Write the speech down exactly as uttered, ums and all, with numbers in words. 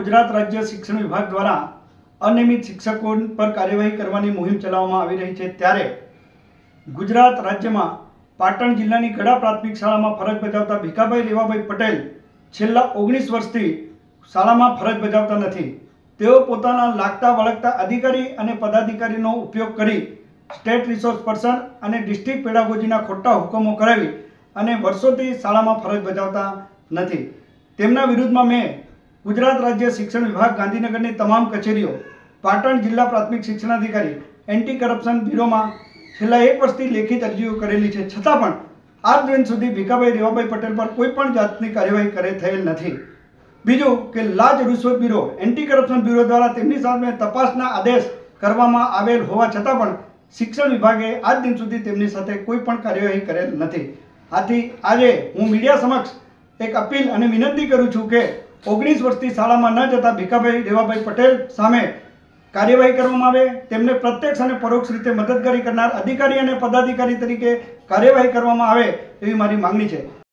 ગુજરાત રાજ્ય શિક્ષણ વિભાગ દ્વારા અનિયમિત શિક્ષકો પર કાર્યવાહી કરવાની મુહિમ ચલાવવામાં આવી રહી છે ત્યારે ગુજરાત રાજ્યમાં પાટણ જિલ્લાની ગડા પ્રાથમિક શાળામાં ફરજ બજાવતા ભીખાભાઈ રેવાભાઈ પટેલ છેલ્લા ઓગણીસ વર્ષથી શાળામાં ફરજ બજાવતા નથી। તેઓ પોતાના લાગતા વળગતા અધિકારી અને પદાધિકારીનો ઉપયોગ કરી સ્ટેટ રિસોર્સ પર્સન અને ડિસ્ટ્રિક્ટ પેડાગોજીના ખોટા હુકમો કરાવી અને વર્ષોથી શાળામાં ફરજ બજાવતા નથી। તેમના વિરુદ્ધમાં મેં ગુજરાત રાજ્ય શિક્ષણ વિભાગ ગાંધીનગરની તમામ કચેરીઓ, પાટણ જિલ્લા પ્રાથમિક શિક્ષણાધિકારી, એન્ટી કરપ્શન બ્યુરોમાં છેલ્લા એક વર્ષથી લેખિત અરજીઓ કરેલી છે, છતાં પણ આજ દિન સુધી ભીખાભાઈ રેવાભાઈ પટેલ પર કોઈ પણ જાતની કાર્યવાહી કરે થયેલ નથી। બીજું કે લાંચ રૂશ્વત બ્યુરો, એન્ટી કરપ્શન બ્યુરો દ્વારા તેમની સામે તપાસના આદેશ કરવામાં આવેલ હોવા છતાં પણ શિક્ષણ વિભાગે આજ દિન સુધી તેમની સાથે કોઈ પણ કાર્યવાહી કરેલ નથી। આથી આજે હું મીડિયા સમક્ષ એક અપીલ અને વિનંતી કરું છું કે ઓગણીસ વર્ષથી શાળામાં ન જતા ભીખાભાઈ રેવાભાઈ પટેલ સામે કાર્યવાહી કરવામાં આવે, તેમને પ્રત્યક્ષ અને પરોક્ષ રીતે મદદગારી કરનાર અધિકારી અને પદાધિકારી તરીકે કાર્યવાહી કરવામાં આવે એવી મારી માંગણી છે।